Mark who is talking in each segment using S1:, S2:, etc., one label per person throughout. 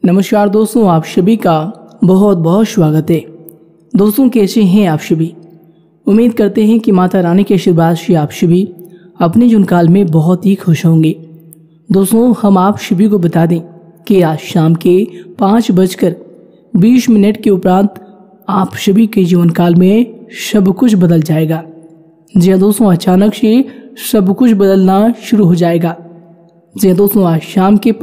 S1: नमस्कार दोस्तों, आप सभी का बहुत बहुत स्वागत है। दोस्तों, कैसे हैं आप सभी? उम्मीद करते हैं कि माता रानी के आशीर्वाद से आप सभी अपने जीवन काल में बहुत ही खुश होंगे। दोस्तों, हम आप सभी को बता दें कि आज शाम के 5:20 के उपरांत आप सभी के जीवन काल में सब कुछ बदल जाएगा। जी हाँ दोस्तों, अचानक से सब कुछ बदलना शुरू हो जाएगा। जी हाँ दोस्तों, आज शाम के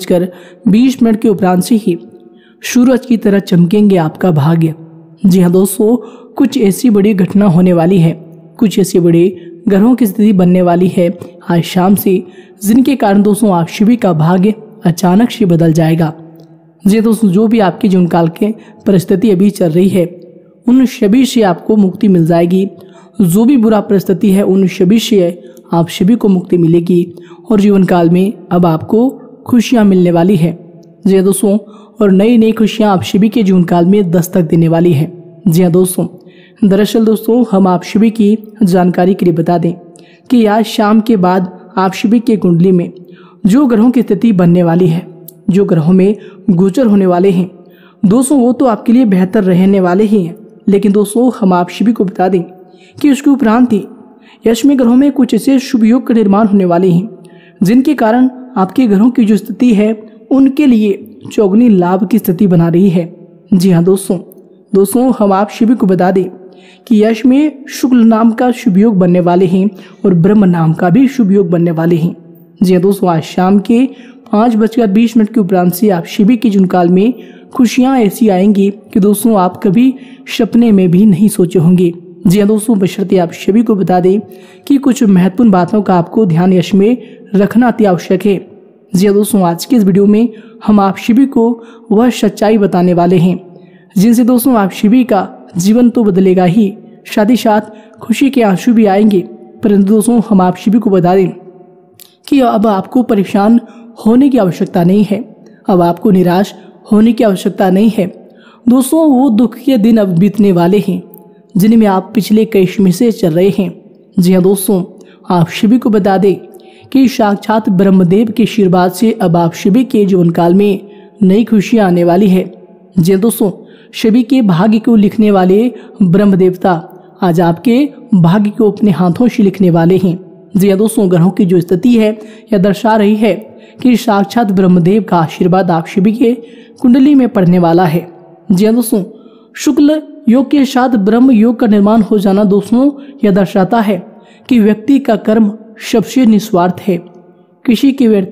S1: 5:20 के उपरांत से ही सूरज की तरह चमकेंगे आपका भाग्य। जी हाँ दोस्तों, कुछ ऐसी बड़ी घटना होने वाली है, कुछ ऐसे बड़े ग्रहों की स्थिति बनने वाली है आज शाम से, जिनके कारण दोस्तों आप सभी का भाग्य अचानक से बदल जाएगा। जी दोस्तों, जो भी आपके जीवन काल के परिस्थिति अभी चल रही है उन सभी से आपको मुक्ति मिल जाएगी। जो भी बुरा परिस्थिति है उन सभी से आप सभी को मुक्ति मिलेगी और जीवन काल में अब आपको खुशियां मिलने वाली है। जी हाँ दोस्तों, और नई नई खुशियां आप सभी के जीवन काल में दस्तक देने वाली है। जी हाँ दोस्तों, दरअसल दोस्तों हम आप सभी की जानकारी के लिए बता दें कि आज शाम के बाद आप सभी के कुंडली में जो ग्रहों की स्थिति बनने वाली है, जो ग्रहों में गोचर होने वाले हैं दोस्तों, वो तो आपके लिए बेहतर रहने वाले ही हैं। लेकिन दोस्तों हम आप सभी को बता दें कि उसके उपरांत ही यशमी ग्रहों में कुछ ऐसे शुभ योग का निर्माण होने वाले हैं, जिनके कारण आपके ग्रहों की जो स्थिति है उनके लिए चौगुनी लाभ की स्थिति बना रही है। जी हाँ दोस्तों हम आप सभी को बता दें कि यश में शुक्ल नाम का शुभ योग बनने वाले हैं और ब्रह्म नाम का भी शुभ योग बनने वाले हैं। जी हाँ दोस्तों, आज शाम के 5:20 के उपरांत से आप सभी के जीवन काल में खुशियां ऐसी आएंगी कि दोस्तों आप कभी सपने में भी नहीं सोचे होंगे। जी हाँ दोस्तों, बशर्ते आप सभी को बता दें कि कुछ महत्वपूर्ण बातों का आपको ध्यान यश में रखना अति आवश्यक है। जी हाँ दोस्तों, आज के इस वीडियो में हम आप सभी को वह सच्चाई बताने वाले हैं जिनसे दोस्तों आप सभी का जीवन तो बदलेगा ही, साथ ही साथ खुशी के आंसू भी आएंगे। परंतु दोस्तों हम आप सभी को बता दें कि अब आपको परेशान होने की आवश्यकता नहीं है, अब आपको निराश होने की आवश्यकता नहीं है। दोस्तों वो दुख के दिन अब बीतने वाले हैं जिनमें आप पिछले कई समय से चल रहे हैं। जी हाँ दोस्तों, आप सभी को बता दें कि साक्षात ब्रह्मदेव के आशीर्वाद से अब आप सभी के जीवन काल में नई खुशियां आने वाली है। जी हाँ दोस्तों, सभी के भाग्य को लिखने वाले ब्रह्म देवता आज आपके भाग्य को अपने हाथों से लिखने वाले हैं। जी हाँ दोस्तों, ग्रहों की जो स्थिति है यह दर्शा रही है कि साक्षात ब्रह्मदेव का आशीर्वाद आप सभी के कुंडली में पड़ने वाला है। जी हाँ दोस्तों, शुक्ल योग के साथ ब्रह्म योग का निर्माण हो जाना दोस्तों यह दर्शाता है कि व्यक्ति का कर्म सबसे निस्वार्थ है। किसी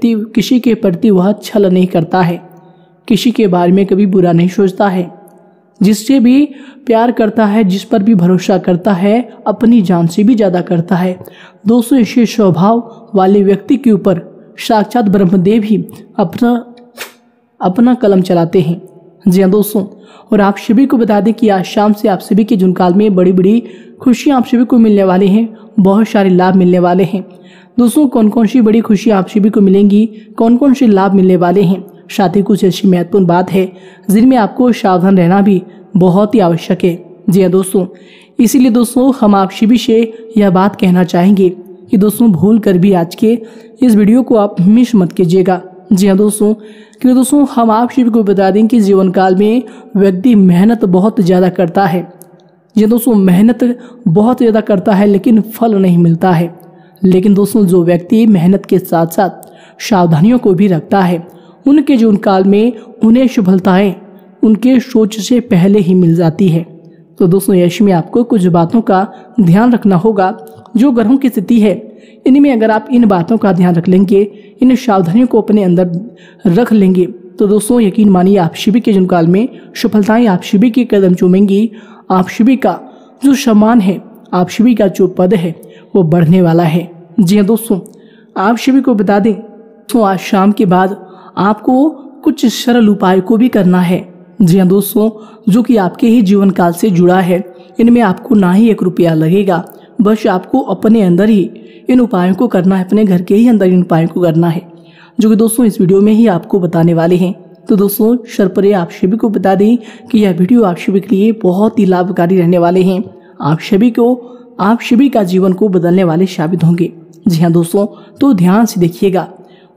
S1: के प्रति वह छल नहीं करता है, किसी के बारे में कभी बुरा नहीं सोचता है, जिससे भी प्यार करता है, जिस पर भी भरोसा करता है, अपनी जान से भी ज्यादा करता है। दोस्तों इसी स्वभाव वाले व्यक्ति के ऊपर साक्षात ब्रह्मदेव ही अपना कलम चलाते हैं। जी हाँ दोस्तों, और आप सभी को बता दें कि आज शाम से आप सभी के जीवन काल में बड़ी बड़ी खुशियां आप सभी को मिलने वाली हैं, बहुत सारे लाभ मिलने वाले हैं। दोस्तों कौन कौन सी बड़ी खुशियां आप सभी को मिलेंगी, कौन कौन से लाभ मिलने वाले हैं, साथ ही कुछ ऐसी महत्वपूर्ण बात है जिनमें आपको सावधान रहना भी बहुत ही आवश्यक है। जी हाँ दोस्तों, इसीलिए दोस्तों हम आप सभी से यह बात कहना चाहेंगे कि दोस्तों भूल कर भी आज के इस वीडियो को आप मिस मत कीजिएगा। जी हाँ दोस्तों, क्योंकि दोस्तों हम आप सभी को बता दें कि जीवन काल में व्यक्ति मेहनत बहुत ज़्यादा करता है। जी दोस्तों, मेहनत बहुत ज़्यादा करता है लेकिन फल नहीं मिलता है। लेकिन दोस्तों जो व्यक्ति मेहनत के साथ साथ सावधानियों को भी रखता है, उनके जीवन काल में उन्हें सफलताएं उनके सोच से पहले ही मिल जाती है। तो दोस्तों यश में आपको कुछ बातों का ध्यान रखना होगा। जो ग्रहों की स्थिति है इनमें अगर आप इन बातों का ध्यान रख लेंगे, इन सावधानियों को अपने अंदर रख लेंगे, तो दोस्तों यकीन मानिए आप सभी के जीवन काल में सफलताएं आप सभी के कदम चूमेंगी। आप सभी का जो सम्मान है, आप सभी का जो पद है वो बढ़ने वाला है। जी हाँ दोस्तों, आप सभी को बता दें तो आज शाम के बाद आपको कुछ सरल उपाय को भी करना है। जी हाँ दोस्तों, जो कि आपके ही जीवन काल से जुड़ा है। इनमें आपको ना ही 1 रुपया लगेगा, बस आपको अपने अंदर ही इन उपायों को करना है, अपने घर के ही अंदर इन उपायों को करना है, जो कि दोस्तों इस वीडियो में ही आपको बताने वाले हैं। तो दोस्तों सर्वप्रथम आप सभी को बता दें कि यह वीडियो आप सभी के लिए बहुत ही लाभकारी रहने वाले हैं। आप सभी का जीवन को बदलने वाले साबित होंगे। जी हाँ दोस्तों, तो ध्यान से देखिएगा।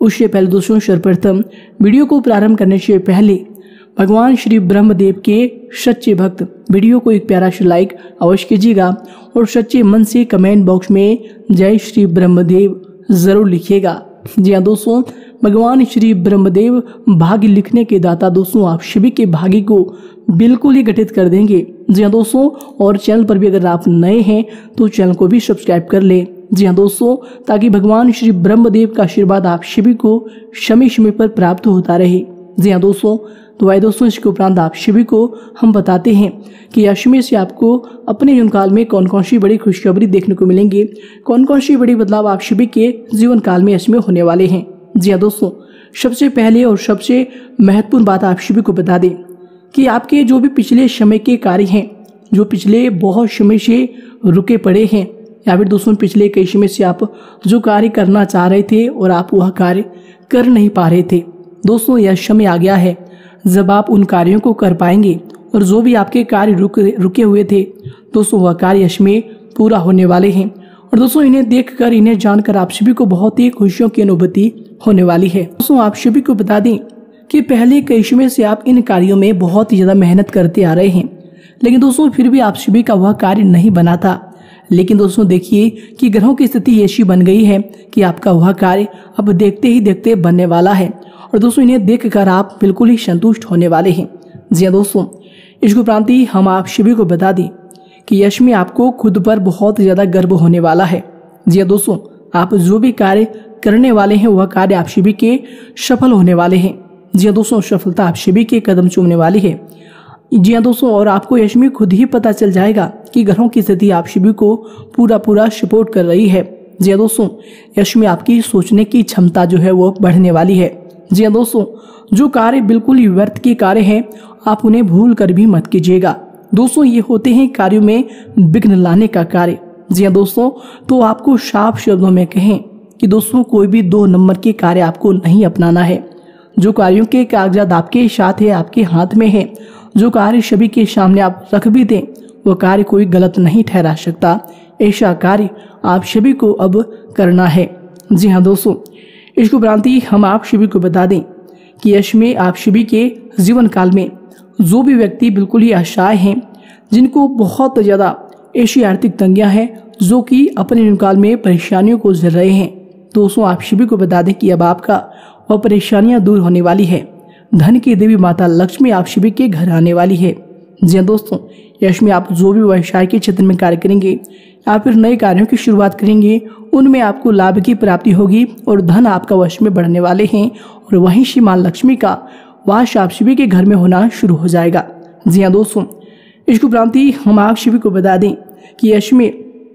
S1: उससे पहले दोस्तों सर्वप्रथम वीडियो को प्रारंभ करने से पहले भगवान श्री ब्रह्मदेव के सच्चे भक्त वीडियो को एक प्यारा सा लाइक अवश्य कीजिएगा और सच्चे मन से कमेंट बॉक्स में जय श्री ब्रह्मदेव जरूर लिखिएगा। जी हाँ दोस्तों, भगवान श्री ब्रह्मदेव भाग्य लिखने के दाता दोस्तों आप सभी के भाग्य को बिल्कुल ही गठित कर देंगे। जी हाँ दोस्तों, और चैनल पर भी अगर आप नए हैं तो चैनल को भी सब्सक्राइब कर ले। जी हाँ दोस्तों, ताकि भगवान श्री ब्रह्मदेव का आशीर्वाद आप सभी को समय समय पर प्राप्त होता रहे। जी हाँ दोस्तों, तो आइए दोस्तों इसके उपरांत आप सभी को हम बताते हैं कि अश्विनी से आपको अपने जीवन काल में कौन कौन सी बड़ी खुशखबरी देखने को मिलेंगी, कौन कौन सी बड़ी बदलाव आप सभी के जीवन काल में इसमें होने वाले हैं। जी हाँ दोस्तों, सबसे पहले और सबसे महत्वपूर्ण बात आप सभी को बता दें कि आपके जो भी पिछले समय के कार्य हैं, जो पिछले बहुत समय से रुके पड़े हैं, या फिर दोस्तों पिछले कई समय से आप जो कार्य करना चाह रहे थे और आप वह कार्य कर नहीं पा रहे थे, दोस्तों यह समय आ गया है जब आप उन कार्यों को कर पाएंगे और जो भी आपके कार्य रुके हुए थे दोस्तों वह कार्य इसमें पूरा होने वाले हैं। और दोस्तों इन्हें देखकर, इन्हें जानकर आप सभी को बहुत ही खुशियों की अनुभूति होने वाली है। दोस्तों आप सभी को बता दें कि पहले कई समय से आप इन कार्यों में बहुत ही ज्यादा मेहनत करते आ रहे हैं, लेकिन दोस्तों फिर भी आप सभी का वह कार्य नहीं बना था। लेकिन दोस्तों देखिए कि ग्रहों की स्थिति ऐसी बन गई है कि आपका वह कार्य अब देखते ही देखते बनने वाला है और दोस्तों इन्हें देखकर आप बिल्कुल ही संतुष्ट होने वाले हैं। जी हाँ दोस्तों, इसके उपरांत ही हम आप सभी को बता दें कि यश में आपको खुद पर बहुत ज्यादा गर्व होने वाला है। जी हाँ दोस्तों, आप जो भी कार्य करने वाले हैं वह कार्य आप सभी के सफल होने वाले हैं। जी हाँ दोस्तों, सफलता आप सभी के कदम चूमने वाली है। जी हाँ दोस्तों, और आपको यश में खुद ही पता चल जाएगा कि ग्रहों की स्थिति आप सभी को पूरा सपोर्ट कर रही है। जी हाँ दोस्तों, यश में आपकी सोचने की क्षमता जो है वो बढ़ने वाली है। जी हाँ दोस्तों, जो कार्य बिल्कुल ही व्यर्थ के कार्य हैं आप उन्हें भूल कर भी मत कीजिएगा। दोस्तों ये होते हैं कार्यों में विघ्न लाने का कार्य। जी हाँ दोस्तों, तो आपको साफ शब्दों में कहें कि दोस्तों कोई भी 2 नंबर के कार्य आपको नहीं अपनाना है। जो कार्यों के कागजात आपके साथ है, आपके हाथ में है, जो कार्य सभी के सामने आप रख भी दें वो कार्य कोई गलत नहीं ठहरा सकता। ऐसा कार्य आप सभी को अब करना है। जी हाँ दोस्तों, इसको उपरांत हम आप सभी को बता दें कि यश में आप सभी के जीवन काल में जो भी व्यक्ति बिल्कुल ही असहाय हैं, जिनको बहुत ज़्यादा ऐसी आर्थिक तंगियां हैं, जो कि अपने जीवन काल में परेशानियों को झेल रहे हैं, दोस्तों आप सभी को बता दें कि अब आपका वह परेशानियां दूर होने वाली है। धन की देवी माता लक्ष्मी आप सभी के घर आने वाली है। जी हाँ दोस्तों, यश में आप जो भी व्यवसाय के क्षेत्र में कार्य करेंगे या फिर नए कार्यों की शुरुआत करेंगे उनमें आपको लाभ की प्राप्ति होगी और धन आपका वश में बढ़ने वाले हैं और वहीं से मां लक्ष्मी का वास आप सभी के घर में होना शुरू हो जाएगा। जी हाँ दोस्तों, इसके उपरांत हम आप सभी को बता दें कि यश में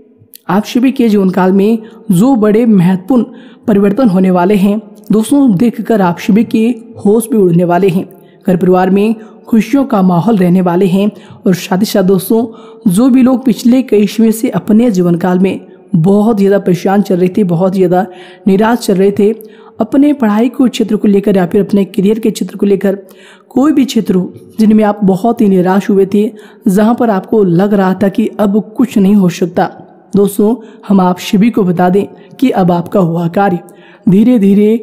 S1: आप सभी के जीवन काल में जो बड़े महत्वपूर्ण परिवर्तन होने वाले हैं दोस्तों, देखकर आप सभी के होश भी उड़ने वाले हैं। घर परिवार में खुशियों का माहौल रहने वाले हैं और साथ ही साथ दोस्तों जो भी लोग पिछले कई समय से अपने जीवन काल में बहुत ज़्यादा परेशान चल रहे थे, बहुत ज़्यादा निराश चल रहे थे, अपने पढ़ाई को क्षेत्र को लेकर या फिर अपने करियर के क्षेत्र को लेकर, कोई भी क्षेत्र हो जिनमें आप बहुत ही निराश हुए थे, जहां पर आपको लग रहा था कि अब कुछ नहीं हो सकता, दोस्तों हम आप सभी को बता दें कि अब आपका हुआ कार्य धीरे धीरे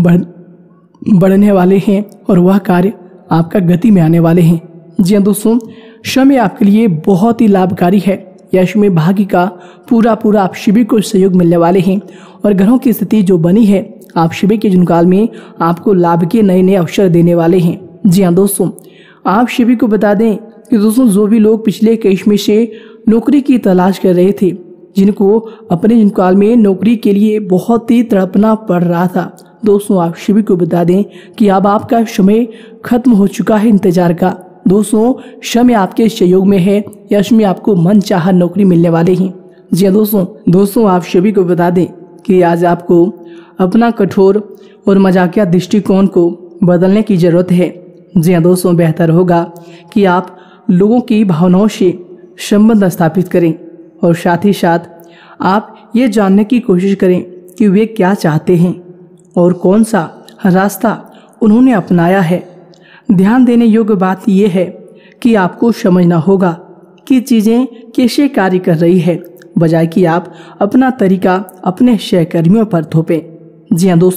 S1: बढ़ने वाले हैं और वह कार्य आपका गति में आने वाले हैं। जी हाँ दोस्तों, समय आपके लिए बहुत ही लाभकारी है। यश में भाग्य का पूरा आप सभी को सहयोग मिलने वाले हैं और ग्रहों की स्थिति जो बनी है आप सभी के जीवन काल में आपको लाभ के नए अवसर देने वाले हैं। जी हाँ दोस्तों, आप सभी को बता दें कि दोस्तों जो भी लोग पिछले कई समय से नौकरी की तलाश कर रहे थे, जिनको अपने जीवन काल में नौकरी के लिए बहुत ही तड़पना पड़ रहा था, दोस्तों आप सभी को बता दें कि अब आपका समय खत्म हो चुका है इंतजार का। दोस्तों समय आपके सहयोग में है, यश में आपको मनचाहा नौकरी मिलने वाले हैं। जी हाँ दोस्तों आप सभी को बता दें कि आज आपको अपना कठोर और मजाकिया दृष्टिकोण को बदलने की जरूरत है। जी हाँ दोस्तों, बेहतर होगा कि आप लोगों की भावनाओं से संबंध स्थापित करें और साथ ही साथ आप ये जानने की कोशिश करें कि वे क्या चाहते हैं और कौन सा रास्ता उन्होंने अपनाया है। ध्यान देने योग्य बात यह है कि आपको समझना होगा कि चीज़ें कैसे कार्य कर रही है, बजाय कि आप अपना तरीका अपने सहकर्मियों पर थोपें। जी हाँ दोस्तों,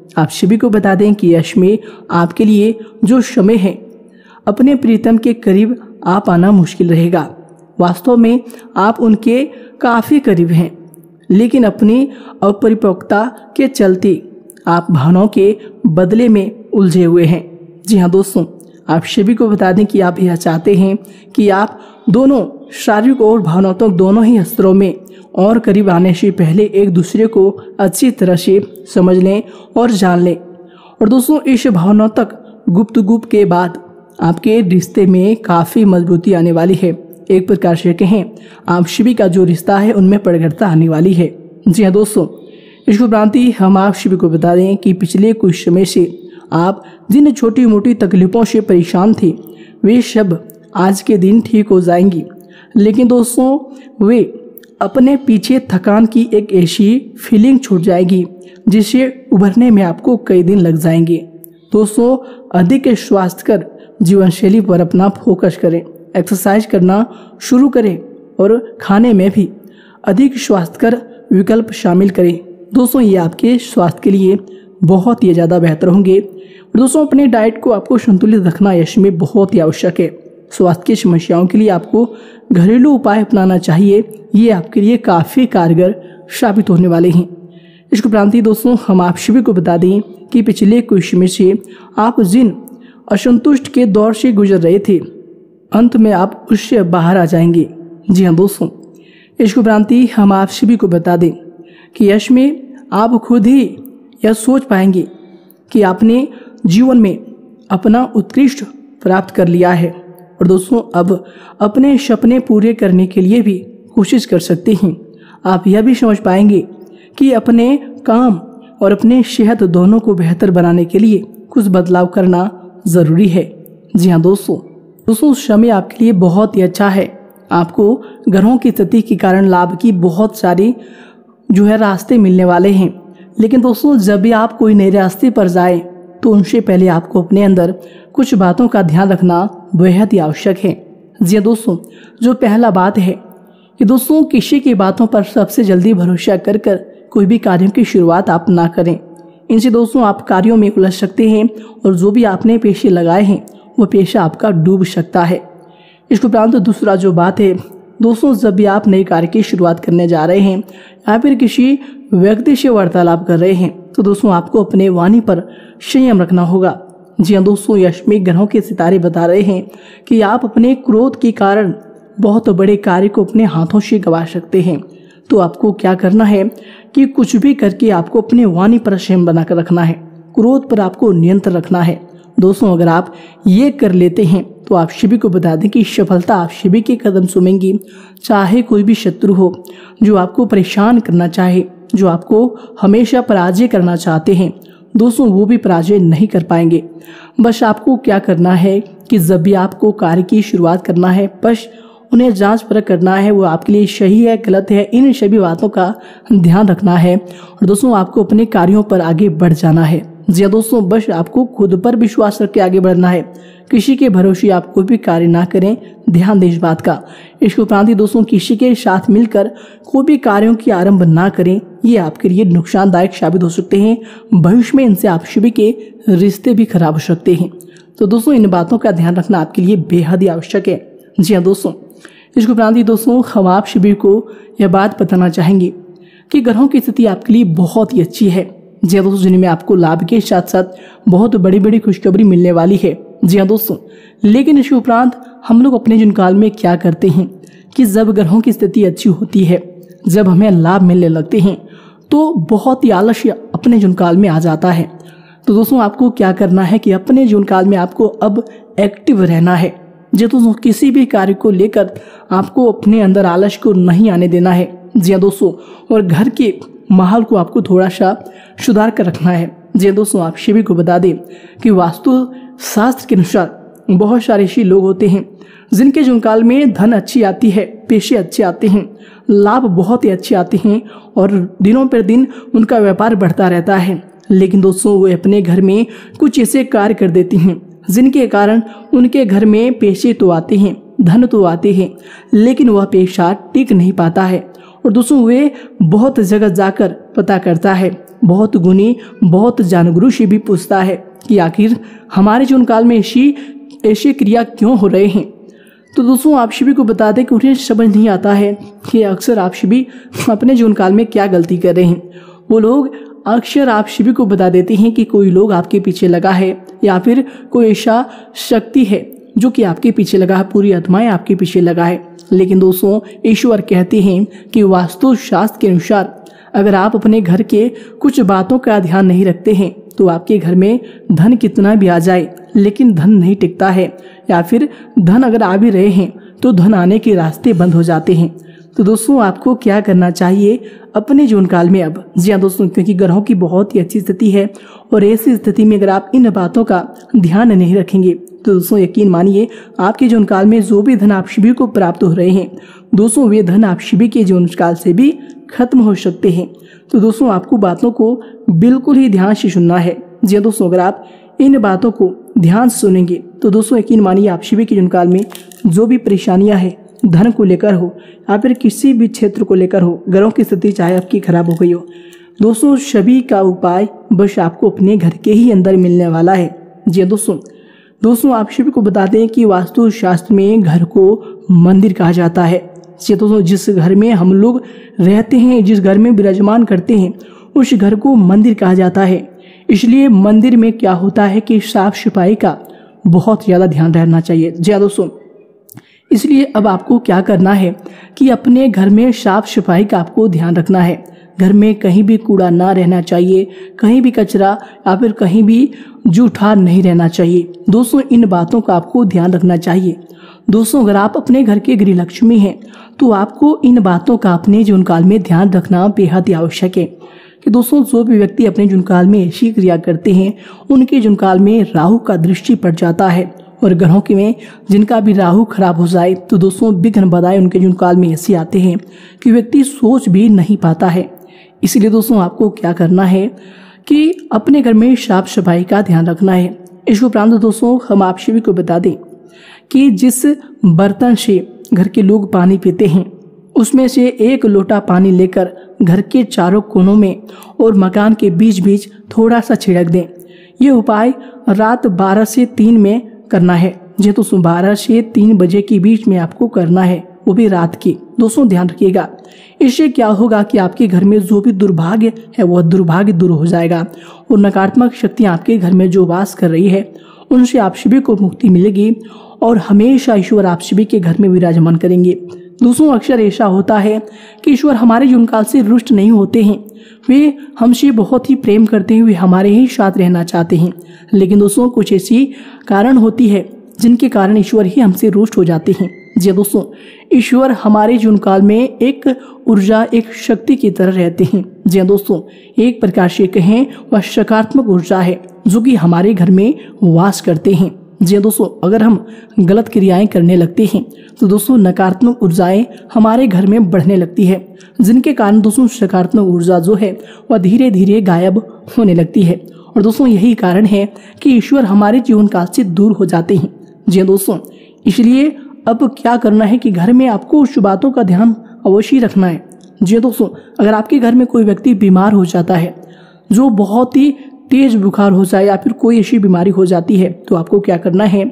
S1: आप सभी को बता दें कि यश में आपके लिए जो समय है अपने प्रीतम के करीब आ पाना मुश्किल रहेगा। वास्तव में आप उनके काफ़ी करीब हैं, लेकिन अपनी अपरिपक्वता के चलते आप भावनाओं के बदले में उलझे हुए हैं। जी हाँ दोस्तों, आप सभी को बता दें कि आप यह चाहते हैं कि आप दोनों शारीरिक और भावनात्मक दोनों ही स्तरों में और करीब आने से पहले एक दूसरे को अच्छी तरह से समझ लें और जान लें। और दोस्तों, इस भावनात्मक गुप्तगू के बाद आपके रिश्ते में काफ़ी मजबूती आने वाली है। एक प्रकार से कहें, आप सभी का जो रिश्ता है उनमें प्रगाढ़ता आने वाली है। जी हाँ दोस्तों, इस उपरांत हम आप सभी को बता दें कि पिछले कुछ समय से आप जिन छोटी मोटी तकलीफों से परेशान थे वे सब आज के दिन ठीक हो जाएंगी। लेकिन दोस्तों, वे अपने पीछे थकान की एक ऐसी फीलिंग छूट जाएगी जिससे उभरने में आपको कई दिन लग जाएंगे। दोस्तों, अधिक स्वास्थ्यकर जीवन शैली पर अपना फोकस करें, एक्सरसाइज करना शुरू करें और खाने में भी अधिक स्वास्थ्यकर विकल्प शामिल करें। दोस्तों, ये आपके स्वास्थ्य के लिए बहुत ही ज़्यादा बेहतर होंगे। दोस्तों, अपने डाइट को आपको संतुलित रखना यश में बहुत ही आवश्यक है। स्वास्थ्य की समस्याओं के लिए आपको घरेलू उपाय अपनाना चाहिए, ये आपके लिए काफ़ी कारगर साबित होने वाले हैं। इसके उपरांत दोस्तों, हम आप सभी को बता दें कि पिछले कुछ समय से आप जिन असंतुष्ट के दौर से गुजर रहे थे, अंत में आप उससे बाहर आ जाएंगे। जी हाँ दोस्तों, इसके उपरांत हम आप सभी को बता दें कि यश में आप खुद ही यह सोच पाएंगे कि आपने जीवन में अपना उत्कृष्ट प्राप्त कर लिया है। और दोस्तों, अब अपने सपने पूरे करने के लिए भी कोशिश कर सकते हैं। आप यह भी समझ पाएंगे कि अपने काम और अपने सेहत दोनों को बेहतर बनाने के लिए कुछ बदलाव करना ज़रूरी है। जी हाँ दोस्तों, समय आपके लिए बहुत ही अच्छा है। आपको ग्रहों की स्थिति के कारण लाभ की बहुत सारी रास्ते मिलने वाले हैं। लेकिन दोस्तों, जब भी आप कोई नए रास्ते पर जाए तो उनसे पहले आपको अपने अंदर कुछ बातों का ध्यान रखना बेहद ही आवश्यक है। जी दोस्तों, जो पहला बात है कि दोस्तों, किसी की बातों पर सबसे जल्दी भरोसा कर कोई भी कार्यों की शुरुआत आप ना करें। इनसे दोस्तों आप कार्यों में उलझ सकते हैं और जो भी आपने पेशे लगाए हैं वो पेशा आपका डूब सकता है। इसके उपरांत दूसरा जो बात है दोस्तों, जब भी आप नए कार्य की शुरुआत करने जा रहे हैं या फिर किसी व्यक्ति से वार्तालाप कर रहे हैं तो दोस्तों आपको अपने वाणी पर संयम रखना होगा। जी हाँ दोस्तों, यश में ग्रहों के सितारे बता रहे हैं कि आप अपने क्रोध के कारण बहुत बड़े कार्य को अपने हाथों से गंवा सकते हैं। तो आपको क्या करना है कि कुछ भी करके आपको अपने वाणी पर संयम बनाकर रखना है, क्रोध पर आपको नियंत्रण रखना है। दोस्तों, अगर आप ये कर लेते हैं तो आप सभी को बता दें कि सफलता आप सभी के कदम चूमेंगी। चाहे कोई भी शत्रु हो जो आपको परेशान करना चाहे, जो आपको हमेशा पराजय करना चाहते हैं, दोस्तों वो भी पराजय नहीं कर पाएंगे। बस आपको क्या करना है कि जब भी आपको कार्य की शुरुआत करना है, बस उन्हें जांच परख करना है, वो आपके लिए सही है गलत है, इन सभी बातों का ध्यान रखना है। और दोस्तों आपको अपने कार्यों पर आगे बढ़ जाना है। जी हाँ दोस्तों, बस आपको खुद पर विश्वास रख के आगे बढ़ना है। किसी के भरोसे आप कोई भी कार्य ना करें, ध्यान दें इस बात का। इसके उपरांत दोस्तों किसी के साथ मिलकर कोई भी कार्यों की आरंभ ना करें, ये आपके लिए नुकसानदायक साबित हो सकते हैं। भविष्य में इनसे आप सभी के रिश्ते भी खराब हो सकते हैं। तो दोस्तों इन बातों का ध्यान रखना आपके लिए बेहद ही आवश्यक है। जी हाँ दोस्तों, इसके उपरांत दोस्तों हम आप सभी को यह बात बताना चाहेंगे कि ग्रहों की स्थिति आपके लिए बहुत ही अच्छी है। जी हाँ दोस्तों, जिनमें आपको लाभ के साथ साथ बहुत बड़ी बड़ी खुशखबरी मिलने वाली है। जी हाँ दोस्तों, लेकिन इसके उपरांत हम लोग अपने जीवन काल में क्या करते हैं कि जब ग्रहों की स्थिति अच्छी होती है, जब हमें लाभ मिलने लगते हैं तो बहुत ही आलस्य अपने जीवन काल में आ जाता है। तो दोस्तों आपको क्या करना है कि अपने जीवन काल में आपको अब एक्टिव रहना है। जी दोस्तों, किसी भी कार्य को लेकर आपको अपने अंदर आलस्य को नहीं आने देना है। जी हाँ दोस्तों, और घर के माहौल को आपको थोड़ा सा सुधार कर रखना है। जी दोस्तों, आप सभी को बता दें कि वास्तु शास्त्र के अनुसार बहुत सारे ऐसे लोग होते हैं जिनके जीवन काल में धन अच्छी आती है, पेशे अच्छे आते हैं, लाभ बहुत ही अच्छे आते हैं और दिनों पर दिन उनका व्यापार बढ़ता रहता है। लेकिन दोस्तों वो अपने घर में कुछ ऐसे कार्य कर देती हैं जिनके कारण उनके घर में पेशे तो आते हैं, धन तो आते हैं, लेकिन वह पेशा टिक नहीं पाता है। और दोस्तों वे बहुत जगह जाकर पता करता है, बहुत गुणी, बहुत जानगुरु से भी पूछता है कि आखिर हमारे जीवन काल में ऐसी क्रिया क्यों हो रहे हैं। तो दोस्तों आप सभी को बता दें कि उन्हें समझ नहीं आता है कि अक्सर आप सभी अपने जीवन काल में क्या गलती कर रहे हैं। वो लोग अक्सर आप सभी को बता देते हैं कि कोई लोग आपके पीछे लगा है या फिर कोई ऐसा शक्ति है जो कि आपके पीछे लगा है, पूरी आत्माएं आपके पीछे लगा है। लेकिन दोस्तों ईश्वर कहते हैं कि वास्तु शास्त्र के अनुसार अगर आप अपने घर के कुछ बातों का ध्यान नहीं रखते हैं तो आपके घर में धन कितना भी आ जाए लेकिन धन नहीं टिकता है, या फिर धन अगर आ भी रहे हैं तो धन आने के रास्ते बंद हो जाते हैं। तो दोस्तों आपको क्या करना चाहिए अपने जीवन काल में अब? जी हाँ दोस्तों, क्योंकि ग्रहों की बहुत ही अच्छी स्थिति है और ऐसी स्थिति में अगर आप इन बातों का ध्यान नहीं रखेंगे तो दोस्तों यकीन मानिए आपके जीवन काल में जो भी धन आप सभी को प्राप्त हो रहे हैं दोस्तों वे धन आप सभी के जीवन काल से भी खत्म हो सकते हैं। तो दोस्तों आपको बातों को बिल्कुल ही ध्यान से सुनना है। जी हाँ दोस्तों, अगर आप इन बातों को ध्यान से सुनेंगे तो दोस्तों यकीन मानिए आप सभी के जीवन काल में जो भी परेशानियां हैं धन को लेकर हो या फिर किसी भी क्षेत्र को लेकर हो, ग्रहों की स्थिति चाहे आपकी खराब हो गई हो, दोस्तों सभी का उपाय बस आपको अपने घर के ही अंदर मिलने वाला है। जी दोस्तों आप सभी को बता दें कि वास्तु शास्त्र में घर को मंदिर कहा जाता है। दोस्तों जिस घर में हम लोग रहते हैं, जिस घर में विराजमान करते हैं उस घर को मंदिर कहा जाता है। इसलिए मंदिर में क्या होता है कि साफ सफाई का बहुत ज़्यादा ध्यान रहना चाहिए। जी दोस्तों, इसलिए अब आपको क्या करना है कि अपने घर में साफ सफाई का आपको ध्यान रखना है। घर में कहीं भी कूड़ा ना रहना चाहिए, कहीं भी कचरा या फिर कहीं भी जूठा नहीं रहना चाहिए। दोस्तों इन बातों का आपको ध्यान रखना चाहिए। दोस्तों अगर आप अपने घर के गृह लक्ष्मी हैं तो आपको इन बातों का अपने जीवन काल में ध्यान रखना बेहद ही आवश्यक है कि दोस्तों जो भी व्यक्ति अपने जीवन काल में ऐसी क्रिया करते हैं उनके जीवन काल में राहु का दृष्टि पड़ जाता है, और ग्रहों के में जिनका भी राहु खराब हो जाए तो दोस्तों विघ्न बाधाएं उनके जीवन काल में ऐसे आते हैं कि व्यक्ति सोच भी नहीं पाता है। इसलिए दोस्तों आपको क्या करना है कि अपने घर में साफ सफाई का ध्यान रखना है। इस उपरांत दोस्तों हम आप सभी को बता दें कि जिस बर्तन से घर के लोग पानी पीते हैं उसमें से एक लोटा पानी लेकर घर के चारों कोनों में और मकान के बीच बीच थोड़ा सा छिड़क दें। ये उपाय रात 12 से 3 में करना है। जी तो 12 से 3 बजे के बीच में आपको करना है, वो भी रात की। दोस्तों ध्यान रखिएगा, इससे क्या होगा कि आपके घर में जो भी दुर्भाग्य है वह दुर्भाग्य दूर हो जाएगा और नकारात्मक शक्तियाँ आपके घर में जो वास कर रही है उनसे आप सभी को मुक्ति मिलेगी और हमेशा ईश्वर आप सभी के घर में विराजमान करेंगे। दोस्तों अक्सर ऐसा होता है कि ईश्वर हमारे जीवन काल से रुष्ट नहीं होते हैं, वे हमसे बहुत ही प्रेम करते हैं, वे हमारे ही साथ रहना चाहते हैं। लेकिन दोस्तों कुछ ऐसी कारण होती है जिनके कारण ईश्वर ही हमसे रुष्ट हो जाते हैं। जी दोस्तों, ईश्वर हमारे जीवन काल में एक ऊर्जा, एक शक्ति की तरह रहते हैं। जी दोस्तों, एक प्रकार से कहें वह सकारात्मक ऊर्जा है जो कि हमारे घर में वास करते हैं। जी दोस्तों, अगर हम गलत क्रियाएं करने लगते हैं तो दोस्तों नकारात्मक ऊर्जाएं हमारे घर में बढ़ने लगती है, जिनके कारण दोस्तों सकारात्मक ऊर्जा जो है वह धीरे धीरे गायब होने लगती है। और दोस्तों यही कारण है कि ईश्वर हमारे जीवन काल से दूर हो जाते हैं। जी दोस्तों, इसलिए अब क्या करना है कि घर में आपको उस बातों का ध्यान अवश्य रखना है। जी दोस्तों, अगर आपके घर में कोई व्यक्ति बीमार हो जाता है, जो बहुत ही तेज बुखार हो जाए या फिर कोई ऐसी बीमारी हो जाती है, तो आपको क्या करना है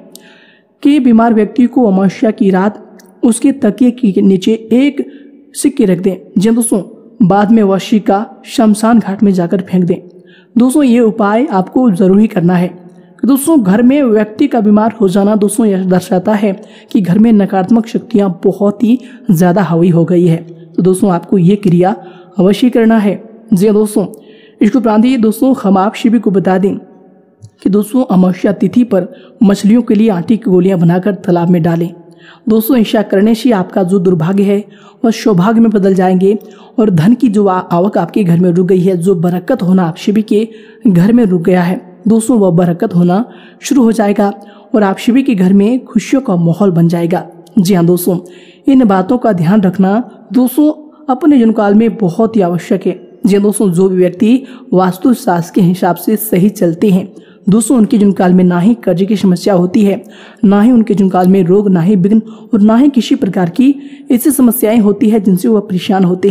S1: कि बीमार व्यक्ति को अमावस्या की रात उसके तकिए के नीचे एक सिक्के रख दें। जी दोस्तों, बाद में वह सिक्का शमशान घाट में जाकर फेंक दें। दोस्तों ये उपाय आपको जरूरी करना है। दोस्तों घर में व्यक्ति का बीमार हो जाना दोस्तों यह दर्शाता है कि घर में नकारात्मक शक्तियां बहुत ही ज़्यादा हावी हो गई है। तो दोस्तों आपको ये क्रिया अवश्य करना है। जी दोस्तों, इसके उपरांत दोस्तों हम आप सभी को बता दें कि दोस्तों अमावस्या तिथि पर मछलियों के लिए आटे की गोलियां बनाकर तालाब में डालें। दोस्तों ऐसा करने से आपका जो दुर्भाग्य है वह सौभाग्य में बदल जाएंगे और धन की जो आवक आपके घर में रुक गई है, जो बरकत होना आप सभी के घर में रुक गया है, दोस्तों वह बरकत होना शुरू हो जाएगा और आप सभी के घर में खुशियों का माहौल बन जाएगा। जी हाँ दोस्तों, इन बातों का ध्यान रखना दोस्तों अपने जीवन काल में बहुत ही आवश्यक है। जी दोस्तों, जो भी व्यक्ति वास्तु शास्त्र के हिसाब से सही चलते हैं दोस्तों उनके जीवन काल में ना ही कर्ज की समस्या होती है, ना ही उनके जीवन काल में रोग, ना ही विघ्न और ना ही किसी प्रकार की ऐसी समस्याएं होती है जिनसे वह परेशान होते हैं।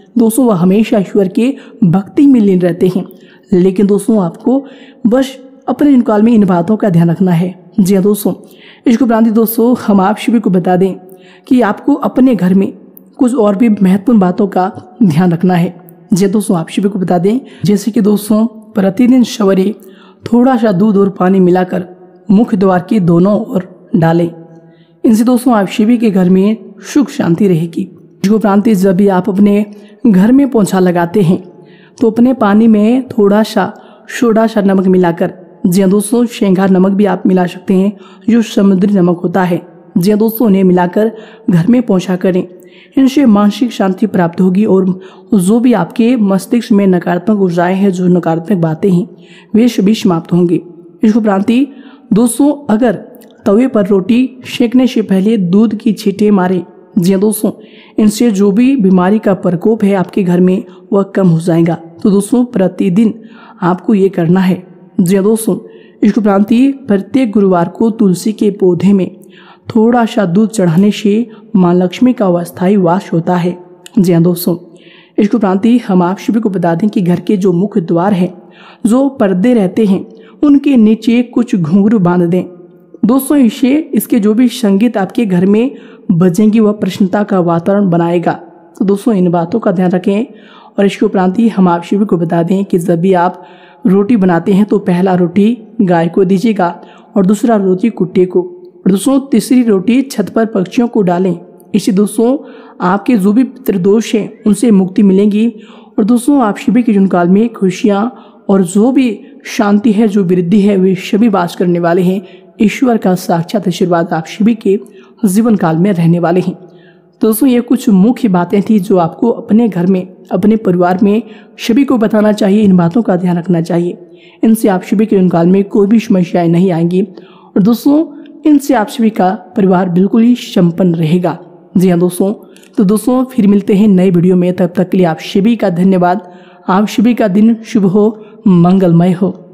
S1: दोस्तों वह हमेशा ईश्वर के भक्ति में लीन रहते हैं। लेकिन दोस्तों आपको बस अपने जीवन काल में इन बातों का ध्यान रखना है। जी हाँ दोस्तों, इसके उपरांत दोस्तों हम आप सभी को बता दें कि आपको अपने घर में कुछ और भी महत्वपूर्ण बातों का ध्यान रखना है। जी दोस्तों, आप सभी को बता दें जैसे कि दोस्तों प्रतिदिन सवेरे थोड़ा सा दूध और पानी मिलाकर मुख्य द्वार के दोनों ओर डालें। इनसे दोस्तों आप सभी के घर में सुख शांति रहेगी। इसके उपरांत जब भी आप अपने घर में पोंछा लगाते हैं तो अपने पानी में थोड़ा सा सोडा सा नमक मिलाकर, जी हाँ दोस्तों श्रृंगार नमक भी आप मिला सकते हैं जो समुद्री नमक होता है, जी हाँ दोस्तों उन्हें मिलाकर घर में पोंछा करें। इनसे मानसिक शांति प्राप्त होगी और जो भी आपके मस्तिष्क में नकारात्मक ऊर्जाएं हैं, जो नकारात्मक बातें हैं, वे सभी समाप्त होंगे। इसके उपरांत दोस्तों अगर तवे पर रोटी सेकने से पहले दूध की छींटे मारें, जी हाँ दोस्तों इनसे जो भी बीमारी का प्रकोप है आपके घर में वह कम हो जाएगा। तो दोस्तों प्रतिदिन आपको ये करना है। जी हाँ दोस्तों, इसके उपरांत प्रत्येक गुरुवार को तुलसी के पौधे में थोड़ा सा दूध चढ़ाने से माँ लक्ष्मी का अस्थायी वास होता है। जी हाँ दोस्तों, इसके उपरांत हम आप सभी को बता दें कि घर के जो मुख्य द्वार है, जो पर्दे रहते हैं, उनके नीचे कुछ घुंघरू बांध दें। दोस्तों इसके जो भी संगीत आपके घर में बजेंगी वह प्रसन्नता का वातावरण बनाएगा। तो दोस्तों इन बातों का ध्यान रखें। और इसके उपरांत हम आप सभी को बता दें कि जब भी आप रोटी बनाते हैं तो पहला रोटी गाय को दीजिएगा और दूसरा रोटी कुत्ते को, और दोस्तों तीसरी रोटी छत पर पक्षियों को डालें। इससे दोस्तों आपके जो भी पितृदोष हैं उनसे मुक्ति मिलेगी। और दोस्तों आप सभी के जीवन काल में खुशियाँ और जो भी शांति है, जो वृद्धि है, वे सभी वास करने वाले हैं। ईश्वर का साक्षात आशीर्वाद आप सभी के जीवन काल में रहने वाले हैं। दोस्तों ये कुछ मुख्य बातें थी जो आपको अपने घर में, अपने परिवार में सभी को बताना चाहिए। इन बातों का ध्यान रखना चाहिए। इनसे आप सभी के जीवन काल में कोई भी समस्याएं नहीं आएंगी और दोस्तों इनसे आप सभी का परिवार बिल्कुल ही संपन्न रहेगा। जी हाँ दोस्तों, तो दोस्तों फिर मिलते हैं नए वीडियो में। तब तक के लिए आप सभी का धन्यवाद। आप सभी का दिन शुभ हो, मंगलमय हो।